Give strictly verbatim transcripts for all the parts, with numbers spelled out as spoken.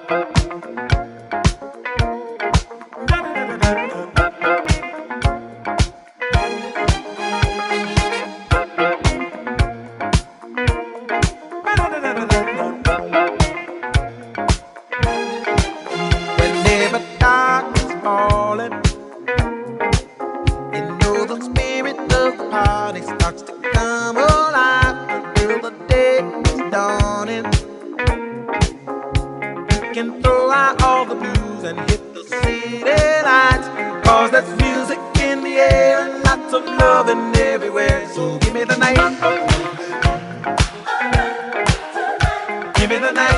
Whenever darkness falling, you know the spirit of the party starts to come alive until the day is dawning. You can throw out all the blues and hit the city lights, 'cause there's music in the air and lots of loving everywhere. So give me the night, give me the night.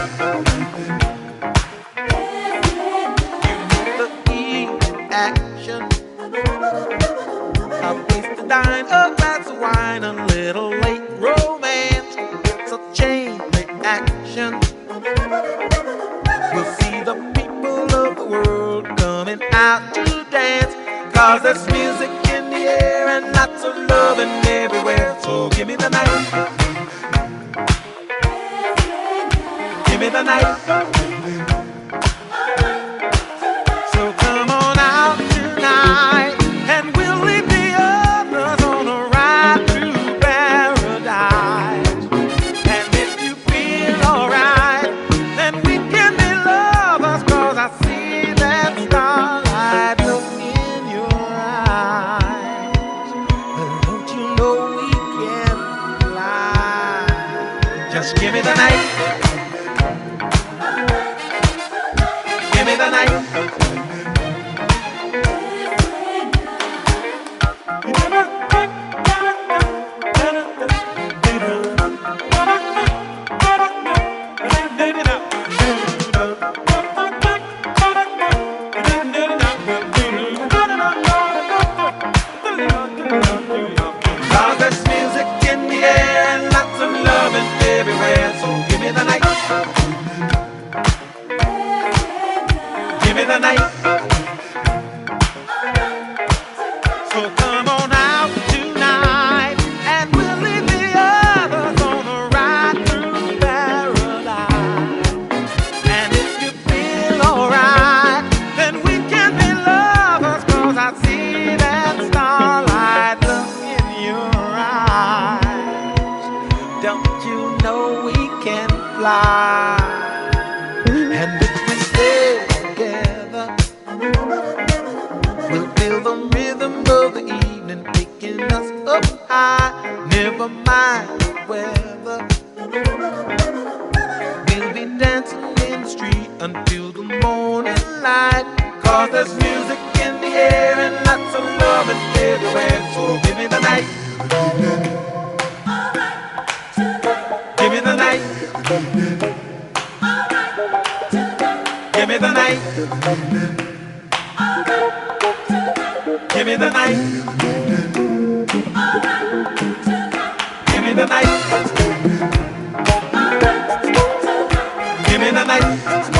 Action. I waste a dime, a glass of wine, a little late romance. It's a chain reaction. We'll see the people of the world coming out to dance, 'cause there's music in the air and lots of loving everywhere. So give me the night, give me the night. Just give me the night, give me the night. Cause there's music in the air and lots of loving everywhere. So give me the night, give me the night. So come on out tonight and we'll leave the others on a ride through paradise. And if you feel alright, then we can be lovers, 'cause I see that starlight look in your eyes. Don't you know we can fly? And if we stay together, we'll feel the rhythm of the evening taking us up high. Never mind the weather, we'll be dancing in the street until the morning light, 'cause there's music in the air and lots of loving everywhere. So give me the night, give me the night, give me the night, give me the night, give me the night, give me the night.